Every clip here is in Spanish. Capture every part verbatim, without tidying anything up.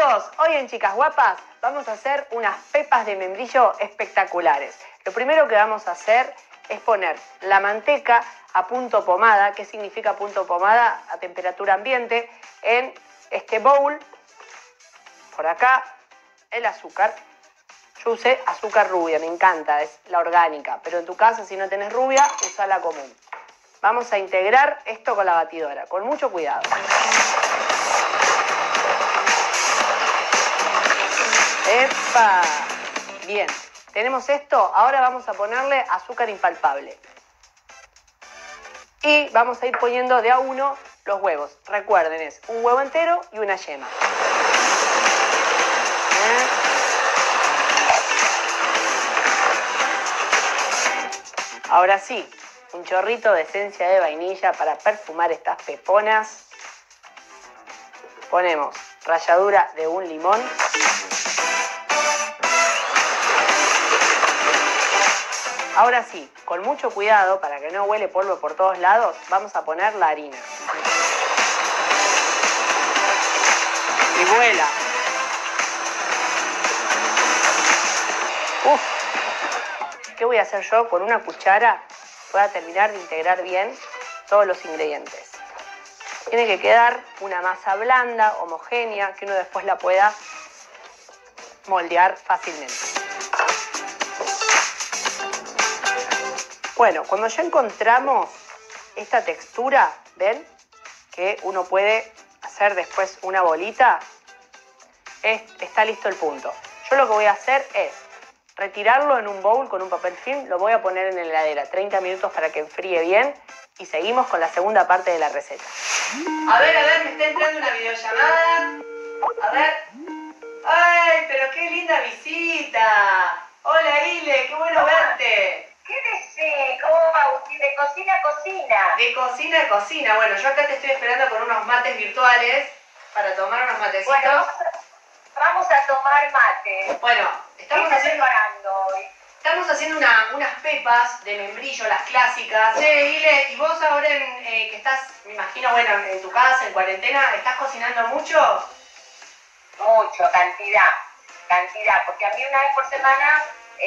todos, hoy en Chicas Guapas vamos a hacer unas pepas de membrillo espectaculares. Lo primero que vamos a hacer es poner la manteca a punto pomada. ¿Qué significa punto pomada? A temperatura ambiente. En este bowl, por acá, el azúcar. Yo usé azúcar rubia, me encanta, es la orgánica, pero en tu casa si no tenés rubia, usa la común. Vamos a integrar esto con la batidora, con mucho cuidado. ¡Epa! Bien, tenemos esto, ahora vamos a ponerle azúcar impalpable. Y vamos a ir poniendo de a uno los huevos. Recuerden, es un huevo entero y una yema. ¿Eh? Ahora sí, un chorrito de esencia de vainilla para perfumar estas peponas. Ponemos ralladura de un limón. Ahora sí, con mucho cuidado, para que no huele polvo por todos lados, vamos a poner la harina. Y vuela. Uf. ¿Qué voy a hacer yo? Con una cuchara voy a terminar de integrar bien todos los ingredientes. Tiene que quedar una masa blanda, homogénea, que uno después la pueda moldear fácilmente. Bueno, cuando ya encontramos esta textura, ¿ven? Que uno puede hacer después una bolita, es, está listo el punto. Yo lo que voy a hacer es retirarlo en un bowl con un papel film, lo voy a poner en la heladera treinta minutos para que enfríe bien y seguimos con la segunda parte de la receta. A ver, a ver, me está entrando una videollamada. A ver. ¡Ay, pero qué linda visita! Hola, Ile, qué bueno verte. ¿Qué decís? ¿Cómo va, Agustín? De cocina a cocina. De cocina a cocina. Bueno, yo acá te estoy esperando con unos mates virtuales para tomar unos matecitos. Bueno, vamos a tomar mate. Bueno, estamos haciendo, preparando hoy? Estamos haciendo una, unas pepas de membrillo, las clásicas. Sí, Ile, y vos ahora en, eh, que estás, me imagino, bueno, en tu casa, en cuarentena, ¿estás cocinando mucho? Mucho, cantidad, cantidad. Porque a mí una vez por semana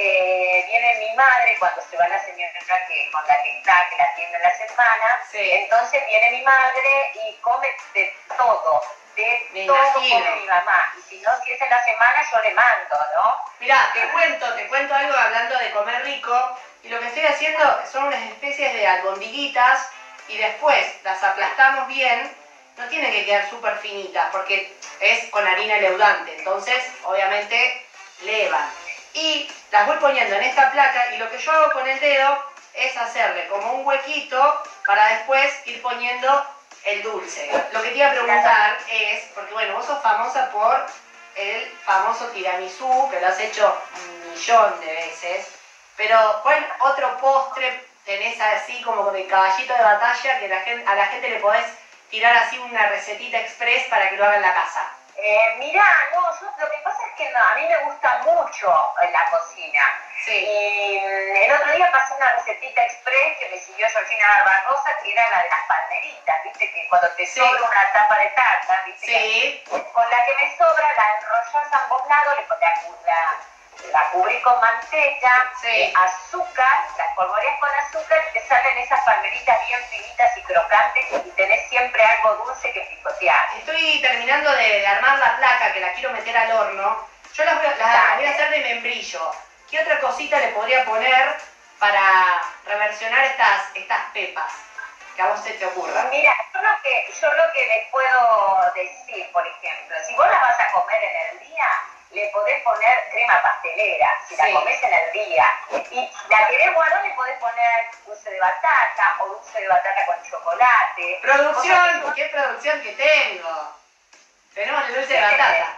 eh, viene mi madre, cuando se va la señora que, con la que está, que la atiende en la semana. Sí. Entonces viene mi madre y come de todo. De Me todo imagino. come mi mamá. Y si no, si es en la semana, yo le mando, ¿no? Mirá, te cuento, te cuento algo hablando de comer rico. Y lo que estoy haciendo son unas especies de albondiguitas y después las aplastamos bien. No tienen que quedar súper finitas porque es con harina leudante. Entonces, obviamente, levan. Y las voy poniendo en esta placa y lo que yo hago con el dedo es hacerle como un huequito para después ir poniendo el dulce. Lo que te iba a preguntar es, porque bueno, vos sos famosa por el famoso tiramisú, que lo has hecho un millón de veces, pero ¿cuál otro postre tenés así como de caballito de batalla que la gente, a la gente le podés tirar así una recetita express para que lo haga en la casa? Eh, mirá, no, yo, lo que pasa es que no, a mí me gusta mucho la cocina. Sí. Y mm, el otro día pasé una recetita express que me siguió Georgina Barbarosa, que era la de las palmeritas, viste, que cuando te Sí. sobra una tapa de tarta, viste, Sí. que, con la que me sobra la enrollas a ambos lados, le pones la, la cubrí con manteca, Sí. eh, azúcar, la espolvoreas con azúcar y te salen esas palmeritas bien finitas y crocantes y tenés siempre algo dulce que picotear. Estoy terminando de, de armar la placa, que la quiero meter al horno. Yo las voy, a, las voy a hacer de membrillo. ¿Qué otra cosita le podría poner para reversionar estas, estas pepas? Que a vos se te ocurra. Mira, yo lo, que, yo lo que les puedo decir, por ejemplo, si vos la vas a comer en el día, le podés poner crema pastelera, si Sí. la comés en el día. Y la querés guardar, le podés poner dulce de batata o dulce de batata con chocolate. ¡Producción! ¡Qué producción que tengo! Tenemos el dulce de batata.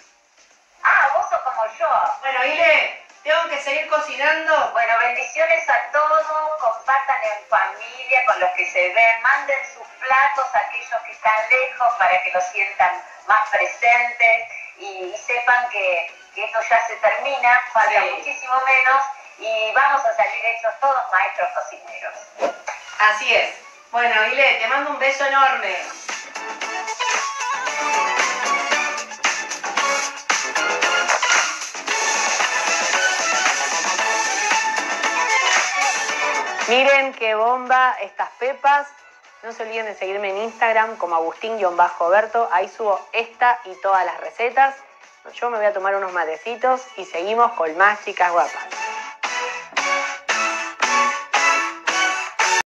Ah, vos sos como yo. Bueno, Ile, tengo que seguir cocinando. Bueno, bendiciones a todos, compartan en familia con los que se ven, manden sus platos a aquellos que están lejos para que los sientan más presentes y, y sepan que, que esto ya se termina, falta Sí. muchísimo menos y vamos a salir hechos todos maestros cocineros. Así es. Bueno, Ile, te mando un beso enorme. Miren qué bomba estas pepas. No se olviden de seguirme en Instagram como Agustín-Berto. Ahí subo esta y todas las recetas. Yo me voy a tomar unos matecitos y seguimos con más chicas guapas.